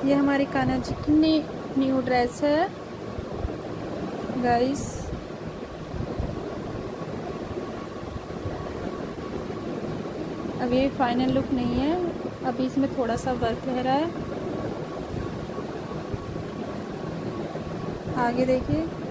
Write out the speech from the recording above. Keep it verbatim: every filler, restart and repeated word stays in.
ये हमारी कान्हा जी की न्यू ड्रेस है गाइस। अब ये फाइनल लुक नहीं है, अभी इसमें थोड़ा सा वर्क रह रहा है। आगे देखिए।